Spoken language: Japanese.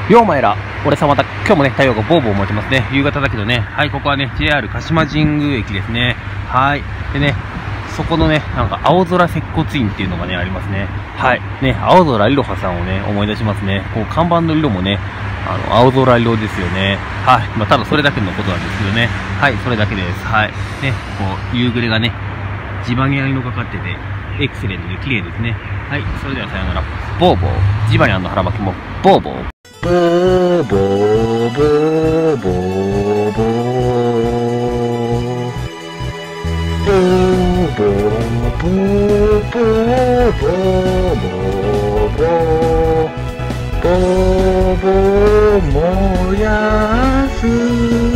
ようまえら、俺さまた、今日もね、太陽がボーボー持ちますね。夕方だけどね。はい、ここはね、JR 鹿島神宮駅ですね。はい。でね、そこのね、なんか、青空接骨院っていうのがね、ありますね。はい。ね、青空いろはさんをね、思い出しますね。こう、看板の色もね、青空色ですよね。はい。まあ、ただそれだけのことなんですけどね。はい、それだけです。はい。ね、こう、夕暮れがね、地場に色がかってて、エクセレントで綺麗ですね。はい、それではさようなら。ボーボー。ジバニャンの腹巻きも、ボーボー。ボーボーボーボーボー。ボーボーボーボーボーボーボーボー燃やす